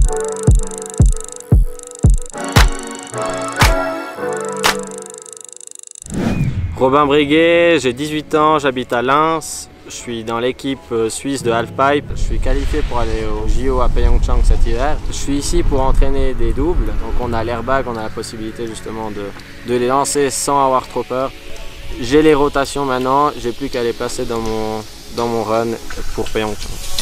Robin Briguet, j'ai 18 ans, j'habite à Lens. Je suis dans l'équipe suisse de halfpipe. Je suis qualifié pour aller au JO à Pyeongchang cet hiver. Je suis ici pour entraîner des doubles. Donc on a l'airbag, on a la possibilité justement de les lancer sans avoir trop peur. J'ai les rotations maintenant, j'ai plus qu'à les placer dans mon run pour Pyeongchang.